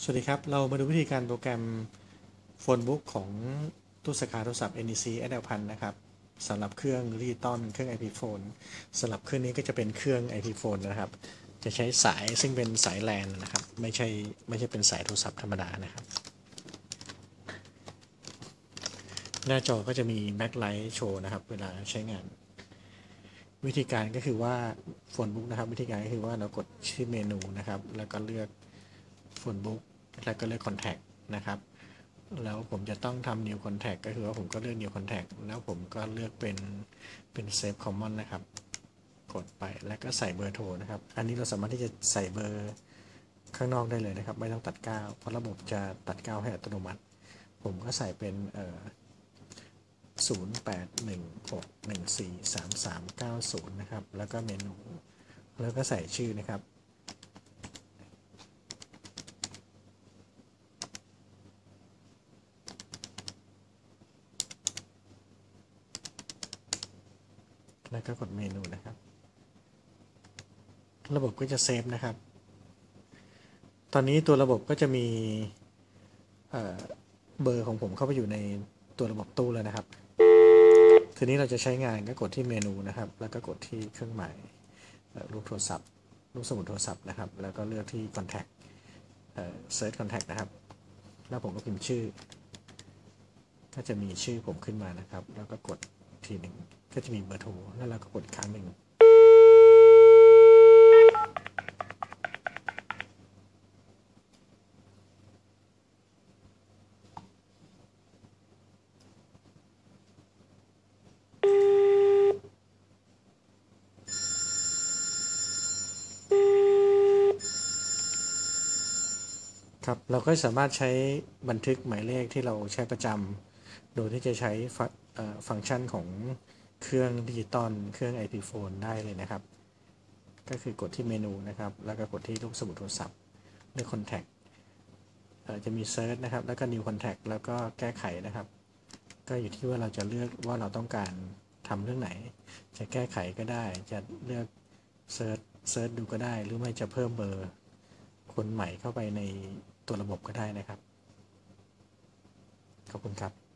สวัสดีครับเรามาดูวิธีการโปรแกรมโฟนบุ๊กของตู้สาขาโทรศัพท์ NEC SL1000 นะครับสำหรับเครื่องดิจิตอลเครื่อง IP Phone สำหรับเครื่องนี้ก็จะเป็นเครื่อง IP Phone นะครับจะใช้สายซึ่งเป็นสาย LAN นะครับไม่ใช่เป็นสายโทรศัพท์ธรรมดานะครับหน้าจอก็จะมี backlight โชว์นะครับเวลาใช้งานวิธีการก็คือว่าโฟนบุ๊กนะครับวิธีการก็คือว่าเรากดที่เมนูนะครับแล้วก็เลือกโฟนบุ๊กแล้วก็เลือก Contact นะครับแล้วผมจะต้องทำ New Contact ก็คือว่าผมก็เลือก New Contact แล้วผมก็เลือกเป็น Save Common นะครับกดไปแล้วก็ใส่เบอร์โทรนะครับอันนี้เราสามารถที่จะใส่เบอร์ข้างนอกได้เลยนะครับไม่ต้องตัดก้าวเพราะระบบจะตัดก้าวให้อัตโนมัติผมก็ใส่เป็น0816143390นะครับแล้วก็เมนูแล้วก็ใส่ชื่อนะครับแล้วก็กดเมนูนะครับระบบก็จะเซฟนะครับตอนนี้ตัวระบบก็จะมีเบอร์ของผมเข้าไปอยู่ในตัวระบบตู้แล้วนะครับทีนี้เราจะใช้งานก็กดที่เมนูนะครับแล้วก็กดที่เครื่องหมายรูปโทรศัพท์รูปสมุดโทรศัพท์นะครับแล้วก็เลือกที่ Contact Search Contact นะครับแล้วผมก็พิมพ์ชื่อก็จะมีชื่อผมขึ้นมานะครับแล้วก็กดทีหนึ่งก็จะมีเบอร์โทรแล้วเราก็กดอีกครั้งหนึ่งครับเราก็สามารถใช้บันทึกหมายเลขที่เราใช้ประจำโดยที่จะใช้ฟังก์ชันของเครื่องดิจิตอลเครื่อง IP Phone ได้เลยนะครับก็คือกดที่เมนูนะครับแล้วก็กดที่รูปสมุดโทรศัพท์เลือก Contact จะมี Search นะครับแล้วก็ New Contact แล้วก็แก้ไขนะครับก็อยู่ที่ว่าเราจะเลือกว่าเราต้องการทำเรื่องไหนจะแก้ไขก็ได้จะเลือกเซิร์ชดูก็ได้หรือไม่จะเพิ่มเบอร์คนใหม่เข้าไปในตัวระบบก็ได้นะครับขอบคุณครับ